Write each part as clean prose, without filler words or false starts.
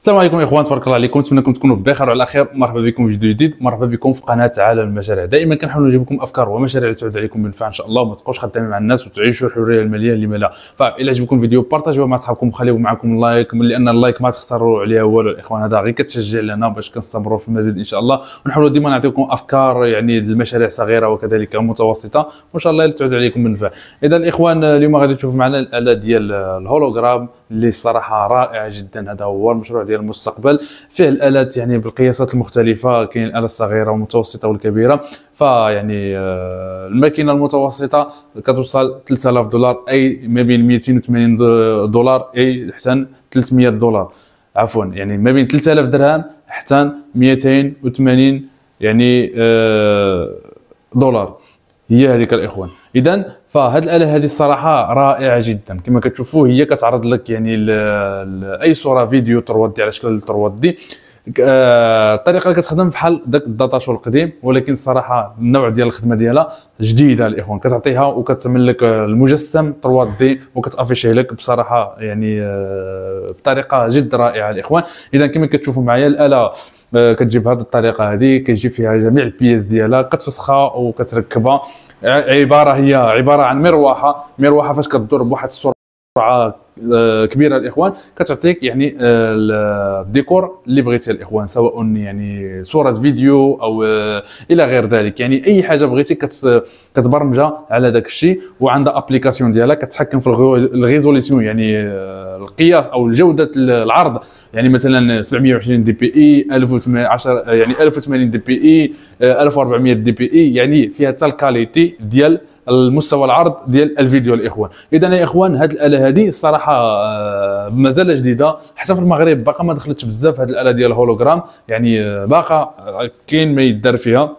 السلام عليكم اخوان، تبارك الله عليكم. نتمنى تكونوا بخير وعلى خير. مرحبا بكم في فيديو جديد، مرحبا بكم في قناه عالم المشاريع. دائما كنحاول نجيب لكم افكار ومشاريع اللي تعود عليكم بالنفع ان شاء الله، وما تبقاوش خدامين مع الناس وتعيشوا الحريه الماليه. لما لا؟ فإلا عجبكم الفيديو بارطاجيوه مع صحابكم وخليو معكم اللايك، لان اللايك ما تخسروا عليها والو الاخوان. هذا غير كتشجع لنا باش كنستمروا في المزيد ان شاء الله، ونحاولوا ديما نعطيكم افكار يعني للمشاريع صغيره وكذلك متوسطه، وان شاء الله تعود عليكم بالنفع. اذا الاخوان اليوم غادي تشوفوا معنا الاله ديال الهولوغرام اللي صراحه رائعه جدا. هذا هو المشروع ديال المستقبل، فيه الالات يعني بالقياسات المختلفه. كاين الاله الصغيره والمتوسطه والكبيره. فيعني الماكينه المتوسطه كتوصل 3000 دولار، اي ما بين 280 دولار اي حتى 300 دولار، عفوا يعني ما بين 3000 درهم حتى 280 يعني دولار هي هذيك الاخوان. اذا فهاد الاله هذه الصراحه رائعه جدا. كما كتشوفوا هي كتعرض لك يعني اي صوره فيديو ترودي على شكل ترودي. الطريقه اللي كتخدم بحال داك الداتا شو القديم، ولكن الصراحه النوع ديال الخدمه ديالها جديده الاخوان. كتعطيها وكتعمل لك المجسم 3 دي وكتافيشيه لك بصراحه يعني بطريقه جد رائعه الاخوان. اذا كما كتشوفوا معايا الاله كتجي بهذه الطريقه هذه، كيجي فيها جميع البياس ديالها، كتفسخها وكتركبها. هي عباره عن مروحه فاش كدور بواحد السرعه كبيره الاخوان كتعطيك يعني الديكور اللي بغيتي الاخوان، سواء يعني صوره فيديو او الى غير ذلك. يعني اي حاجه بغيتي كتبرمجها على داك الشيء، وعندها ابليكاسيون ديالها كتحكم في الريزوليسيون يعني القياس او جوده العرض. يعني مثلا 720 دي بي اي، 1010 يعني 1080 دي بي اي، 1400 دي بي اي، يعني فيها حتى الكاليتي ديال المستوى العرض ديال الفيديو الاخوان. اذا يا اخوان هذه الاله هذه الصراحه مازال جديده، حتى في المغرب باقا ما دخلتش بزاف هذه الاله ديال الهولوغرام، يعني باقا كاين ما يدار فيها.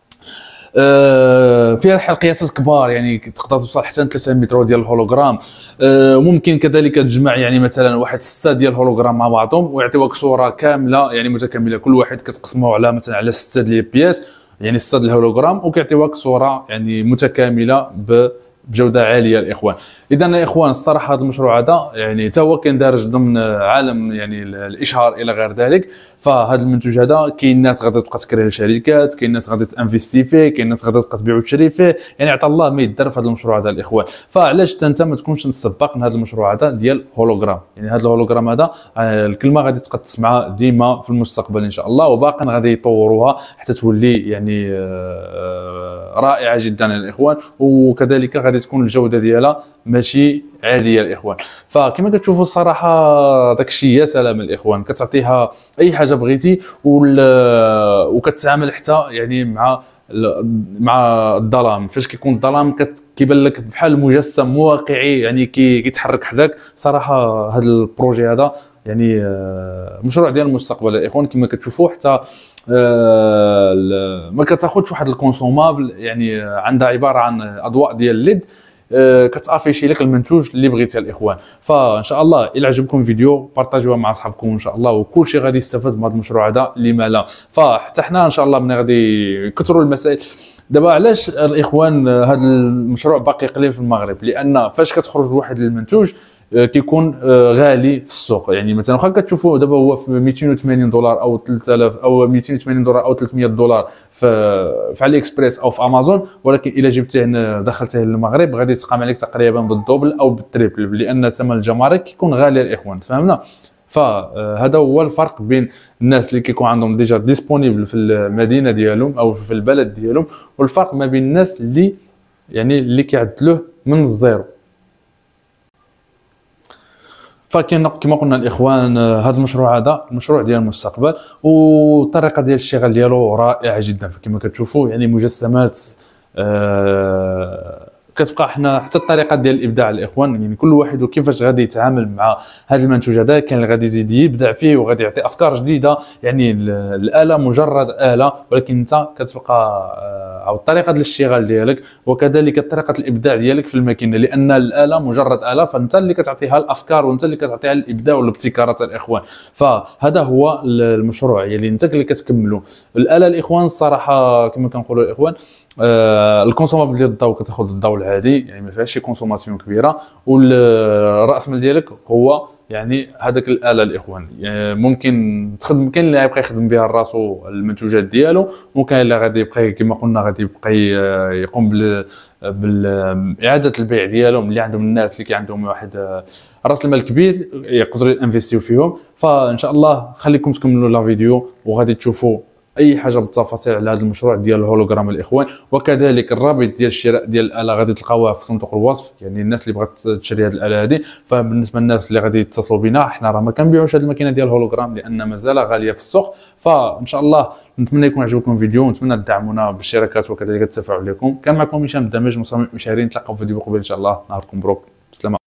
فيها قياسات كبار، يعني تقدر توصل حتى 3 متر ديال الهولوغرام. ممكن كذلك تجمع يعني مثلا واحد 6 ديال الهولوغرام مع بعضهم ويعطيوك صوره كامله يعني متكامله. كل واحد كتقسموه على مثلا على 6 ديال البياس، يعني 6 الهولوغرام، وكيعطيوك صوره يعني متكامله بجوده عاليه الاخوان. اذا يا اخوان الصراحه هذا المشروع هذا يعني حتى هو كيندرج ضمن عالم يعني الاشهار الى غير ذلك. فهذا المنتوج هذا كاين ناس غادي تبقى تكريه للشركات، كاين ناس غادي تانفيستي فيه، كاين ناس غادي تبقى تبيع وتشري فيه. يعني عطا الله ما يدار في هذا المشروع هذا الاخوان. فعلاش انت ما تكونش نسبق من هذا المشروع هذا ديال هولوغرام؟ يعني هذا الهولوغرام هذا الكلمه غادي تبقى تسمعها ديما في المستقبل ان شاء الله، وباقي غادي يطوروها حتى تولي يعني رائعه جدا الاخوان. وكذلك غادي تكون الجوده ديالها ماشي عاديه الاخوان. فكما كتشوفوا الصراحه داك الشيء يا سلام الاخوان، كتعطيها اي حاجه بغيتي وكتعامل حتى يعني مع الظلام. فاش كيكون الظلام كيبان لك بحال مجسم واقعي يعني كيتحرك حداك. صراحه هذا البروجي هذا يعني مشروع ديال المستقبل الاخوان. كما كتشوفوا حتى ما كتاخذش واحد الكونسومابل، يعني عندها عباره عن اضواء ديال الليد كتافيشي لك المنتوج اللي بغيتيه الاخوان. فان شاء الله الى عجبكم الفيديو بارطاجيوه مع اصحابكم ان شاء الله، وكلشي غادي يستافد من هذا المشروع هذا لما لا. فحتى حنا ان شاء الله من غادي يكثروا المسائل. دابا علاش الاخوان هذا المشروع باقي قليل في المغرب؟ لان فاش كتخرج واحد المنتوج كيكون غالي في السوق. يعني مثلا واخا كتشوفوا دابا هو في 280 دولار او 3000 او 280 دولار او 300 دولار في علي اكسبريس او في امازون، ولكن الا جبتيه هنا دخلتيه للمغرب غادي تقام عليك تقريبا بالدوبل او بالتريبل، لان ثمن الجمارك كيكون غالي الاخوان. فهمنا؟ فهذا هو الفرق بين الناس اللي كيكون عندهم ديجا ديسپونيبل في المدينه ديالهم او في البلد ديالهم، والفرق ما بين الناس اللي يعني اللي كيعدلوه من الزيرو. فكما قلنا الاخوان هذا المشروع هذا مشروع ديال المستقبل، والطريقه ديال الشغل ديالو رائعه جدا. فكما كتشوفوا يعني مجسمات كتبقى حنا حتى الطريقه ديال الابداع الاخوان، يعني كل واحد وكيفاش غادي يتعامل مع هذا المنتوج هذا. كاين اللي غادي يزيد يبدع فيه وغادي يعطي افكار جديده. يعني الاله مجرد اله، ولكن انت كتبقى او الطريقه ديال الاشتغال ديالك وكذلك طريقه الابداع ديالك في الماكينه، لان الاله مجرد اله، فانت اللي كتعطيها الافكار وانت اللي كتعطيها الابداع والابتكارات الاخوان. فهذا هو المشروع، يعني انت اللي كتكملوا الاله الاخوان. الصراحه كما كنقولوا الاخوان الكونسومابل ديال الضوء كتاخذ الضوء العادي، يعني ما فيهاش شي كونسوماسيون كبيره، والراس مال ديالك هو يعني هذاك الاله الاخوان ممكن تخدم، كاين اللي غيبقى يخدم بها راسو المنتوجات ديالو، وكاين اللي غادي يبقى كما قلنا غادي يبقى يقوم باعاده البيع ديالهم، اللي عندهم الناس اللي كي عندهم واحد راس المال كبير يقدروا ينفيستيو فيهم. فان شاء الله خليكم تكملوا لا فيديو وغادي تشوفوا اي حاجه بالتفاصيل على هذا المشروع ديال الهولوغرام الاخوان. وكذلك الرابط ديال الشراء ديال الاله غادي تلقاوها في صندوق الوصف، يعني الناس اللي بغات تشري هذه الاله هذه. فبالنسبه للناس اللي غادي يتصلوا بنا، احنا راه ما كنبيعوش هذه الماكينه ديال الهولوغرام لان مازال غاليه في السوق. فان شاء الله نتمنى يكون عجبكم الفيديو، ونتمنى تدعمونا بالاشتراكات وكذلك التفاعل لكم. كان معكم هشام الدمج، مصمم مشاهيرين، نتلاقاو في فيديو قبل ان شاء الله. نهاركم مبروك، بسلامه.